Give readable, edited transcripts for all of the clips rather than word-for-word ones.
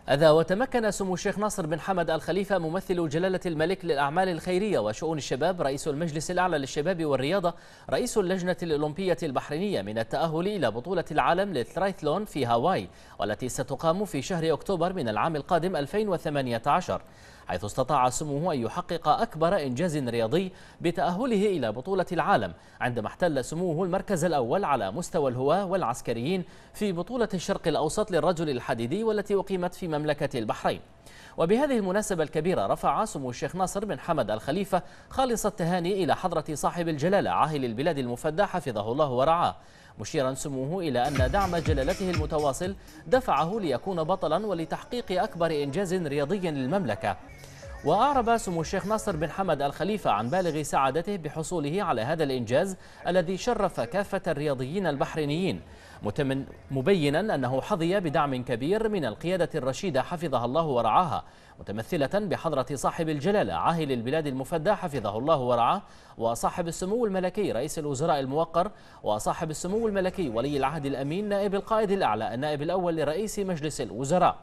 أذا وتمكن سمو الشيخ ناصر بن حمد الخليفة ممثل جلالة الملك للأعمال الخيرية وشؤون الشباب رئيس المجلس الأعلى للشباب والرياضة رئيس اللجنة الأولمبية البحرينية من التأهل إلى بطولة العالم للترايثلون في هاواي، والتي ستقام في شهر أكتوبر من العام القادم 2018، حيث استطاع سموه أن يحقق أكبر إنجاز رياضي بتأهله إلى بطولة العالم، عندما احتل سموه المركز الأول على مستوى الهواة والعسكريين في بطولة الشرق الأوسط للرجل الحديدي والتي أقيمت في مملكة البحرين. وبهذه المناسبة الكبيرة رفع سمو الشيخ ناصر بن حمد الخليفة خالص التهاني إلى حضرة صاحب الجلالة عاهل البلاد المفدى حفظه الله ورعاه، مشيرا سموه إلى أن دعم جلالته المتواصل دفعه ليكون بطلا ولتحقيق أكبر إنجاز رياضي للمملكة. وأعرب سمو الشيخ ناصر بن حمد الخليفة عن بالغ سعادته بحصوله على هذا الإنجاز الذي شرف كافة الرياضيين البحرينيين، مبينا أنه حظي بدعم كبير من القيادة الرشيدة حفظها الله ورعاها، متمثلة بحضرة صاحب الجلالة عاهل البلاد المفدى حفظه الله ورعاه، وصاحب السمو الملكي رئيس الوزراء الموقر، وصاحب السمو الملكي ولي العهد الأمين نائب القائد الأعلى النائب الأول لرئيس مجلس الوزراء.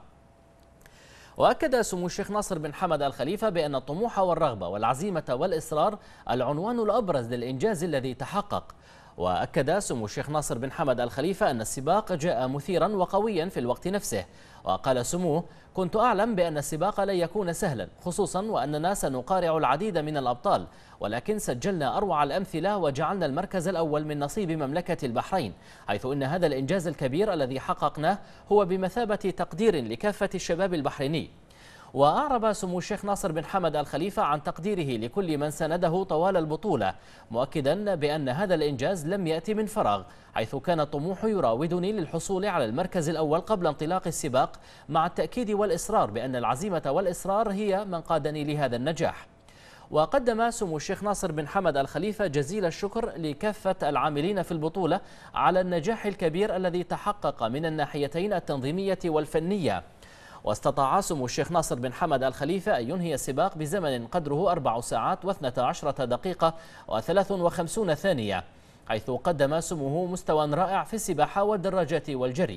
وأكد سمو الشيخ ناصر بن حمد الخليفة بأن الطموح والرغبة والعزيمة والإصرار العنوان الأبرز للإنجاز الذي تحقق. وأكد سمو الشيخ ناصر بن حمد الخليفة أن السباق جاء مثيرا وقويا في الوقت نفسه، وقال سموه: كنت أعلم بأن السباق لن يكون سهلا، خصوصا وأننا سنقارع العديد من الأبطال، ولكن سجلنا أروع الأمثلة وجعلنا المركز الأول من نصيب مملكة البحرين، حيث إن هذا الإنجاز الكبير الذي حققناه هو بمثابة تقدير لكافة الشباب البحريني. وأعرب سمو الشيخ ناصر بن حمد الخليفة عن تقديره لكل من سنده طوال البطولة، مؤكدا بأن هذا الإنجاز لم يأتي من فراغ، حيث كان الطموح يراودني للحصول على المركز الأول قبل انطلاق السباق، مع التأكيد والإصرار بأن العزيمة والإصرار هي من قادني لهذا النجاح. وقدم سمو الشيخ ناصر بن حمد الخليفة جزيل الشكر لكافة العاملين في البطولة على النجاح الكبير الذي تحقق من الناحيتين التنظيمية والفنية. واستطاع سمو الشيخ ناصر بن حمد الخليفة أن ينهي السباق بزمن قدره 4 ساعات و12 دقيقة و53 ثانية، حيث قدم سموه مستوى رائع في السباحة والدراجات والجري.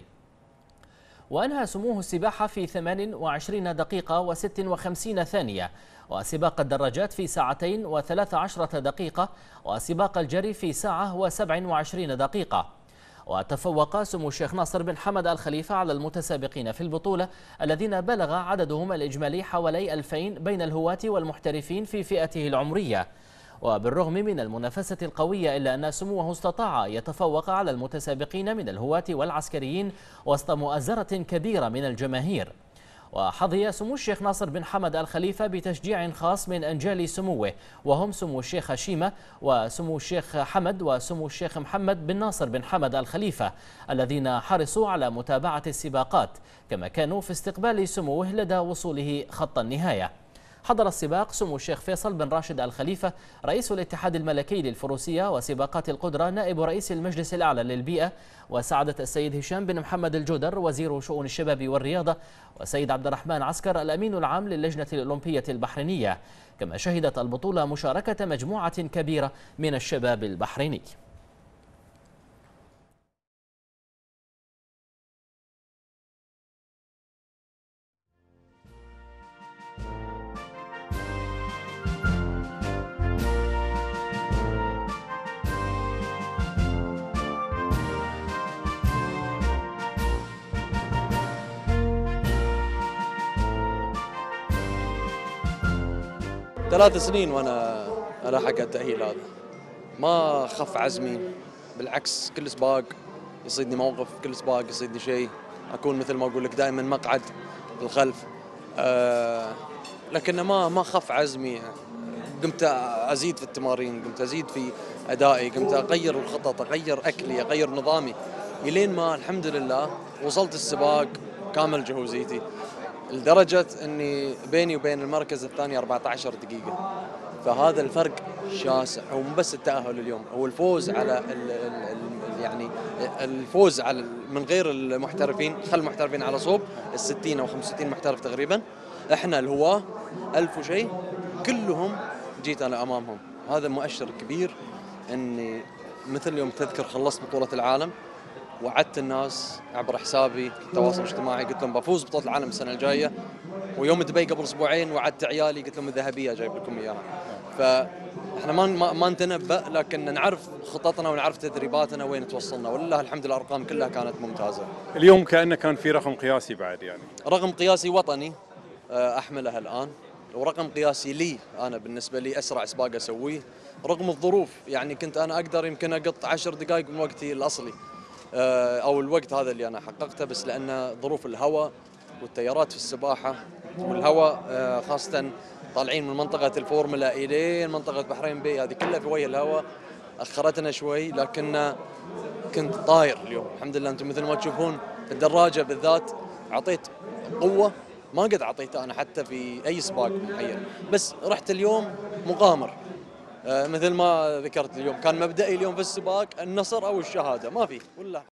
وأنهى سموه السباحة في 28 دقيقة و56 ثانية، وسباق الدراجات في 2 و13 دقيقة، وسباق الجري في 1 و27 دقيقة. وتفوق سمو الشيخ ناصر بن حمد الخليفة على المتسابقين في البطولة الذين بلغ عددهم الإجمالي حوالي 2000 بين الهواة والمحترفين في فئته العمرية. وبالرغم من المنافسة القوية إلا أن سموه استطاع يتفوق على المتسابقين من الهواة والعسكريين وسط مؤازرة كبيرة من الجماهير. وحظي سمو الشيخ ناصر بن حمد الخليفة بتشجيع خاص من أنجال سموه، وهم سمو الشيخ هشيمة وسمو الشيخ حمد وسمو الشيخ محمد بن ناصر بن حمد الخليفة، الذين حرصوا على متابعة السباقات، كما كانوا في استقبال سموه لدى وصوله خط النهاية. حضر السباق سمو الشيخ فيصل بن راشد الخليفة رئيس الاتحاد الملكي للفروسية وسباقات القدرة نائب رئيس المجلس الأعلى للبيئة، وسعادة السيد هشام بن محمد الجودر وزير شؤون الشباب والرياضة، وسيد عبد الرحمن عسكر الأمين العام للجنة الأولمبية البحرينية. كما شهدت البطولة مشاركة مجموعة كبيرة من الشباب البحريني. 3 سنين وأنا ألاحق التأهيل هذا، ما خف عزمي، بالعكس كل سباق يصيدني موقف، كل سباق يصيدني شيء، أكون مثل ما أقول لك دائما مقعد بالخلف، لكن ما خف عزمي. قمت أزيد في التمارين، قمت أزيد في أدائي، قمت أغير الخطط، أغير أكلي، أغير نظامي، إلين ما الحمد لله وصلت السباق كامل جهوزيتي، لدرجة أني بيني وبين المركز الثاني 14 دقيقة. فهذا الفرق شاسع، هو مو بس التأهل اليوم، هو الفوز على يعني الفوز على من غير المحترفين، خل المحترفين على صوب 60 أو 65 محترف تقريبا، احنا الهواة 1000 وشيء كلهم جيت أنا أمامهم. هذا مؤشر كبير، أني مثل يوم تذكر خلصت بطولة العالم وعدت الناس عبر حسابي التواصل الاجتماعي، قلت لهم بفوز بطولة العالم السنة الجاية. ويوم دبي قبل اسبوعين وعدت عيالي قلت لهم الذهبية جايب لكم اياها. فاحنا ما نتنبأ، لكن نعرف خططنا ونعرف تدريباتنا وين توصلنا، ولله الحمد الارقام كلها كانت ممتازة. اليوم كأنه كان في رقم قياسي بعد يعني. رقم قياسي وطني احمله الان، ورقم قياسي لي انا بالنسبة لي اسرع سباق اسويه رغم الظروف. يعني كنت انا اقدر يمكن اقط 10 دقائق من وقتي الاصلي او الوقت هذا اللي انا حققته، بس لان ظروف الهواء والتيارات في السباحه والهواء خاصه طالعين من منطقه الفورمولا الين منطقه بحرين بي، هذه كلها في وجه الهواء اخرتنا شوي. لكن كنت طاير اليوم الحمد لله. انتم مثل ما تشوفون الدراجه بالذات اعطيت قوه ما قد اعطيتها انا حتى في اي سباق معين، بس رحت اليوم مغامر. مثل ما ذكرت اليوم كان مبدئي اليوم في السباق النصر او الشهاده، ما في ولا